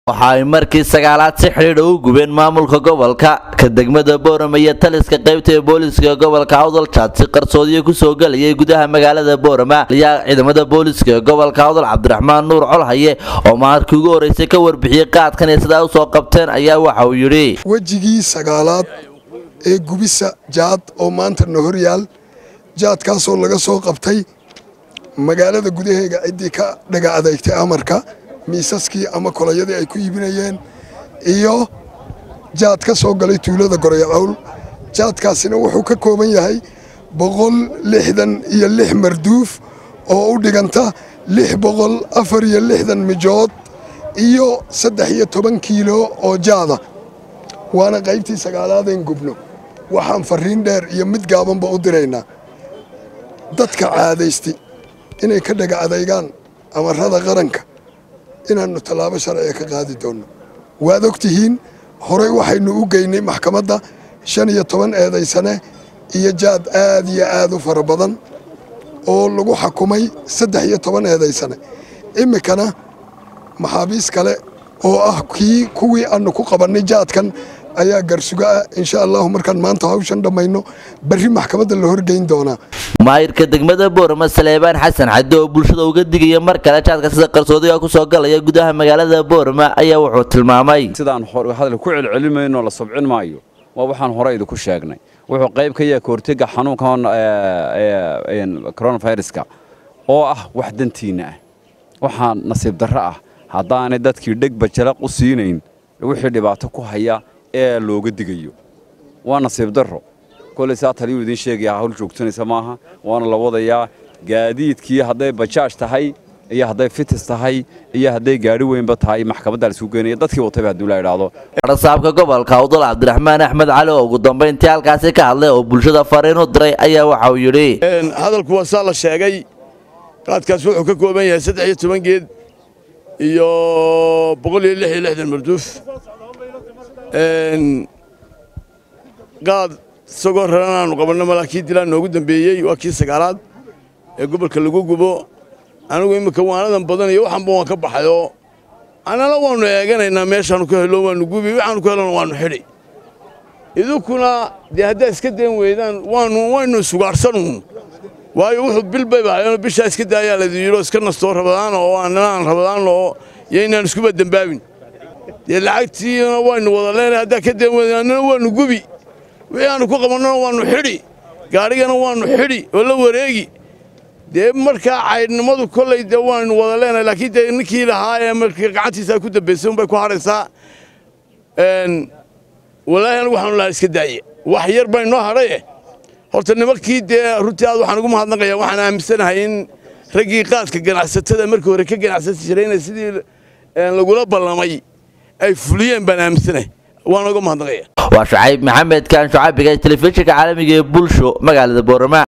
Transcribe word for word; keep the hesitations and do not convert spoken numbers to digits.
waxay markii sagaalaad si xiriir u gubeen maamulka gobolka ka degmada Boorama iyo taliska qaybta booliska gobolka Awdal Chat si qarsoodiye ku soo galay gudaha magaalada Boorama ayaa ciidamada booliska gobolka Awdal Cabdiraxmaan Nuur Colhaye oo markii ugu horeysay ka warbixiyay qaadkan ee sida uu soo qabteen ayaa waxa uu yiri wajigii sagaalaad ee gubisa jaad oo maanta Nohoryaal jaadkaas oo laga soo qabtay magaalada gudaheega cidii ka dhaga adeegtay amarka miisaskii ama kolayadii ay ku iibinayeen iyo jaad ka soo galay tuulada Gorayacawl jaadkaasina wuxuu ka kooban yahay boqol lixdan iyo lix marduuf oo u dhiganta lix boqol afar iyo lixdan mijood iyo saddex iyo toban kiilo oo jaada waana qaybtii sagaalaad ee gubno waxaan fariin dheer iyo mid gaabanba u direynaa dadka caadaystay inay ka dhaga adeegaan amarada qaranka inaanu talaabo sharci ka qaadi doono waad ogtihiin horey waxaynu u geynay maxkamadda shan iyo toban eedaysane iyo jaad aad iyo aad u fara badan oo lagu xukumay saddex iyo toban eedaysane imikana maxaabiis kale oo ah kii kuwii aanu ku qabanay jaadkan ayaa garsuga insha Allah markaan maanta hawshan dhamayno bari maxkamadda la horgeyn doona maayirka degmada Boorama Saleebaan Xasan Xaddo oo bulshada uga digay mar kale jaadka sida qarsoodiga ku soo galaya gudaha magaalada Boorama ayaa wuxuu tilmaamay sidaan hore hadal ku celcelimayno la sabcin maayo waa waxaan hore idinku sheegnay wuxuu qayb ka yahay kortiga xanuunkan ee coronavirus-ka oo ah wax dantiina ah waxaan nasiib darro ah haddaanay dadkii dhegba jalaq u siinayn wixii dhibaato ku haya ee looga digayo waa nasiib darro kole saa taliyo idin sheegaya hawl joogtanaysa maaha waana la wadayaa gaadiidkii haday bajaaj tahay iyo haday fitis tahay iyo haday gaari weynba tahay maxkamadda la isugu geenay dadkii watay hadii la yiraahdo rasaabka gobolka Awdal Cabdiraxmaan Axmed Cali oo ugu dambeyntii halkaas ka hadlay oo bulshada fariin u diray ayaa waxa uu yiri hadalku waa sala sheegay qaadkaas wuxuu ka kooban yahay saddex iyo toban geed iyo boqol iyo lix iyo lixdan marduuf een qaad isagoo raranaanu qabanno malaakiin dilaan noogu dambeeyay waa kii sagaalaad ee gobolka lagu gubo anigu imika waanadan badan iyo waxaan baan ka baxayo anana waanu eeganaynaa meeshaan ku helo waanu gubi waxaan ku helno waanu xidhi idukuna de hadda iska deen weydaan waanu waanu sugaarsanuu waayo wuxuu bilbay baa bisha iska daaya la yiro iska nasto rabadaan oo aanan rabadaan oo yeynaan isku badambaabin de lacagtiina waanu wada leenahay hadda ka deen weydaan waanu gubi waxaanu ku qabanno waanu xidhi gaarigana waanu xidhi oo la wareegi de marka caydnimadu kulay de waanu wada leenahay laakiin de ninkii lahaa ee markii gacantiisa ku dambeysay bay ku haraysaa een walaahi waxaanu la iska daayay wax yar bay noo haray horta nimankii de runtii aad waxaan ugu mahadnaqayaa waxaan aaminsanahay in ragii qaadka ganacsatada markii hore ka ganacsan jireen sidii lagula ballamay ay fuliyeen baan aaminsanahay waan ugu mahadnaqayaa waa Shucayb Maxamed kan Shucaybiga telefishinka caalamiga ee bulsho magaalada Boorama.